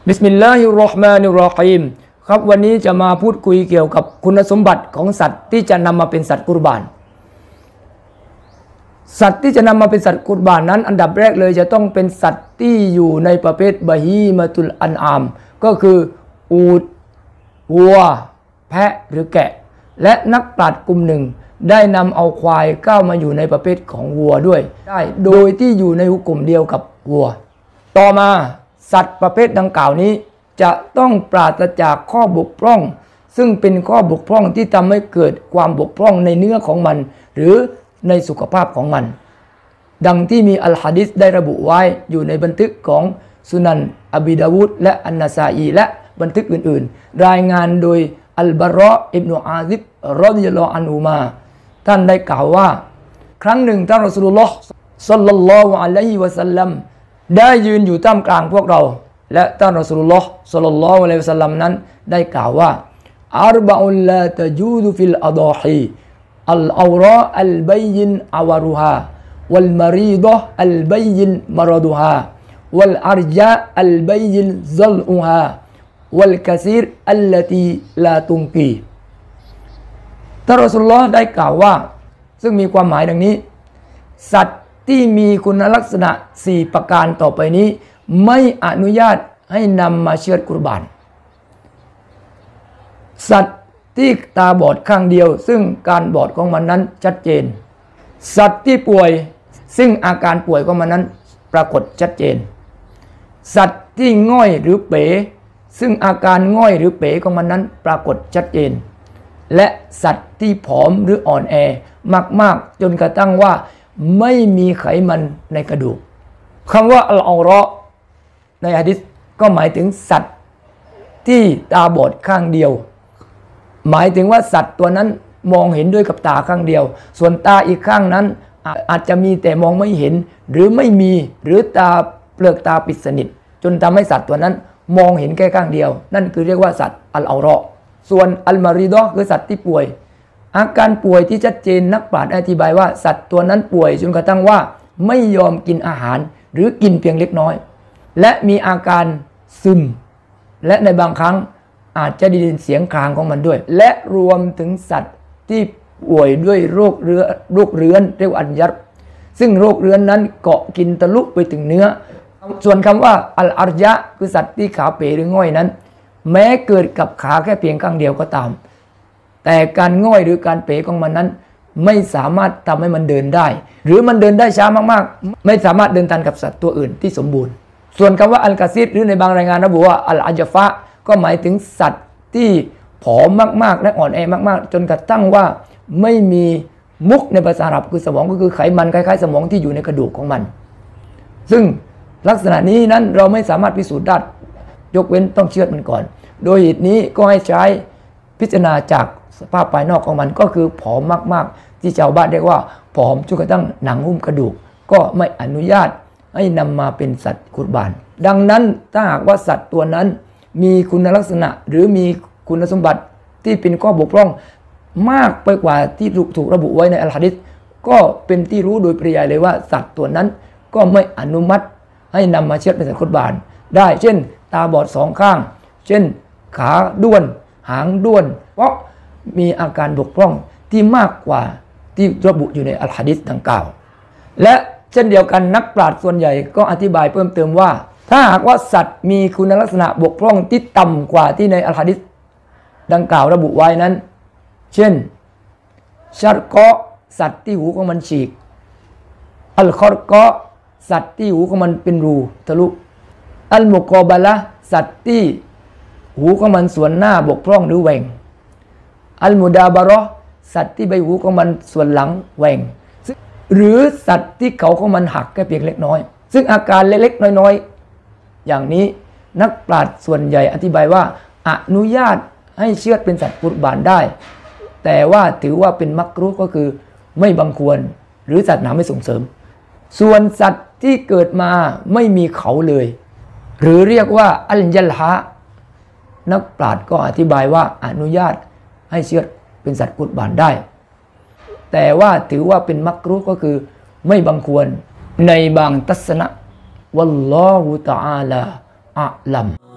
บิสมิลลาฮิรเราะห์มานิรเราะฮีมครับวันนี้จะมาพูดคุยเกี่ยวกับคุณสมบัติของสัตว์ที่จะนำมาเป็นสัตว์กุรบานสัตว์ที่จะนำมาเป็นสัตว์กุรบานนั้นอันดับแรกเลยจะต้องเป็นสัตว์ที่อยู่ในประเภทบะฮีมะตุลอันอามก็คืออูฐวัวแพะหรือแกะและนักปราชญ์กลุ่มหนึ่งได้นำเอาควายเข้ามาอยู่ในประเภทของวัวด้วยได้โดยที่อยู่ในหุกกลุ่มเดียวกับวัวต่อมาสัตว์ประเภทดังกล่าวนี้จะต้องปราศจากข้อบกพร่องซึ่งเป็นข้อบกพร่องที่ทำให้เกิดความบกพร่องในเนื้อของมันหรือในสุขภาพของมันดังที่มีอัลฮะดิษได้ระบุไว้อยู่ในบันทึกของสุนันอบีดาวูดและอันนาซาอีและบันทึกอื่นๆรายงานโดยอัลบารออิบนุอาซิบรอฎิยัลลอฮุอันฮุมาท่านได้กล่าวว่าครั้งหนึ่งท่านรอซูลุลลอฮ์ศ็อลลัลลอฮุอะลัยฮิวะซัลลัมได้ยืนอยู่ท่ามกลางพวกเราและท่านรอซูลุลลอฮ์ศ็อลลัลลอฮุอะลัยฮิวะซัลลัมนั้นได้กล่าวว่าอัรบะอุลลาตะจูดุฟิลอะฎอฮีอัลเอาราอัลบัยยินอาวารุฮาวัลมะรีฎะอัลบัยยินมะรดุฮาวัลอัรญะอัลบัยยินซัลอุฮาวัลกะซีรอัลลตีลาตุงกีท่านรอซูลุลลอฮ์ได้กล่าวว่าซึ่งมีความหมายดังนี้สัตว์ที่มีคุณลักษณะ4ประการต่อไปนี้ไม่อนุญาตให้นำมาเชือดกุรบานสัตว์ที่ตาบอดข้างเดียวซึ่งการบอดของมันนั้นชัดเจนสัตว์ที่ป่วยซึ่งอาการป่วยของมันนั้นปรากฏชัดเจนสัตว์ที่ง่อยหรือเป๋ซึ่งอาการง่อยหรือเป๋ของมันนั้นปรากฏชัดเจนและสัตว์ที่ผอมหรืออ่อนแอมากๆจนกระทั่งว่าไม่มีไขมันในกระดูกคำว่าอัลเอาเราะห์ในหะดีษก็หมายถึงสัตว์ที่ตาบอดข้างเดียวหมายถึงว่าสัตว์ตัวนั้นมองเห็นด้วยกับตาข้างเดียวส่วนตาอีกข้างนั้นอาจจะมีแต่มองไม่เห็นหรือไม่มีหรือตาเปลือกตาปิดสนิทจนทำให้สัตว์ตัวนั้นมองเห็นแค่ข้างเดียวนั่นคือเรียกว่าสัตว์อัลเอาเราะห์ส่วนอัลมารีฎะห์คือสัตว์ที่ป่วยอาการป่วยที่ชัดเจนนักปราชญ์อธิบายว่าสัตว์ตัวนั้นป่วยจนกระทั่งว่าไม่ยอมกินอาหารหรือกินเพียงเล็กน้อยและมีอาการซึมและในบางครั้งอาจจะได้ยินเสียงครางของมันด้วยและรวมถึงสัตว์ที่ป่วยด้วยโรคเรื้อนเรียกว่าอัญญัรซึ่งโรคเรื้อนนั้นเกาะกินทะลุไปถึงเนื้อส่วนคำว่าอัลอาร์ยะคือสัตว์ที่ขาเป๋หรือง่อยนั้นแม้เกิดกับขาแค่เพียงข้างเดียวก็ตามแต่การง่อยหรือการเป๋ของมันนั้นไม่สามารถทำให้มันเดินได้หรือมันเดินได้ช้ามากๆไม่สามารถเดินทันกับสัตว์ตัวอื่นที่สมบูรณ์ส่วนคำว่าอัลกาซิรหรือในบางรายงานระบุว่าอัลอาจฟะก็หมายถึงสัตว์ที่ผอมมากๆและอ่อนแอมากๆจนกระทั่งว่าไม่มีมุกในภาษาอาหรับคือสมองก็คือไขมันคล้ายๆสมองที่อยู่ในกระดูกของมันซึ่งลักษณะนี้นั้นเราไม่สามารถพิสูจน์ได้ยกเว้นต้องเชือดมันก่อนโดยเหตุนี้ก็ให้ใช้พิจารณาจากสภาพภายนอกของมันก็คือผอมมากๆที่ชาวบ้านเรียกว่าผอมจนกระทั่งหนังหุ้มกระดูกก็ไม่อนุญาตให้นำมาเป็นสัตว์กุรบานดังนั้นถ้าหากว่าสัตว์ตัวนั้นมีคุณลักษณะหรือมีคุณสมบัติที่เป็นข้อบกพร่องมากไปกว่าที่ถูกระบุไว้ในอัลหะดีษก็เป็นที่รู้โดยปริยายเลยว่าสัตว์ตัวนั้นก็ไม่อนุมัติให้นำมาเชือดเป็นสัตว์กุรบานได้เช่นตาบอดสองข้างเช่นขาด้วนหางด้วนเพราะมีอาการบกพร่องที่มากกว่าที่ระบุอยู่ในอัลหะดีษดังกล่าวและเช่นเดียวกันนักปราชญ์ส่วนใหญ่ก็อธิบายเพิ่มเติมว่าถ้าหากว่าสัตว์มีคุณลักษณะบกพร่องที่ต่ำกว่าที่ในอัลหะดีษดังกล่าวระบุไว้นั้นเช่นชัรกะสัตว์ที่หูของมันฉีกอัลคอรกะสัตว์ที่หูของมันเป็นรูทะลุอัลมุกอบะละสัตว์ที่หูของมันส่วนหน้าบกพร่องหรือแหว่งอัลมุดาบะเราะห์สัตว์ที่ใบหูของมันส่วนหลังแหว่งหรือสัตว์ที่เขาของมันหักแค่เพียงเล็กน้อยซึ่งอาการเล็กๆน้อยๆอย่างนี้นักปราชญ์ส่วนใหญ่อธิบายว่าอนุญาตให้เชือดเป็นสัตว์กุรบานได้แต่ว่าถือว่าเป็นมักรุฮ์ก็คือไม่บังควรหรือศาสนาไม่ส่งเสริมส่วนสัตว์ที่เกิดมาไม่มีเขาเลยหรือเรียกว่าอัลยัลฮะนักปราชญ์ก็อธิบายว่าอนุญาตให้เชือดเป็นสัตว์กุรบานได้แต่ว่าถือว่าเป็นมักรุฮ์ก็คือไม่บังควรในบางทัศนะวัลลอฮุตะอาลาอะลัม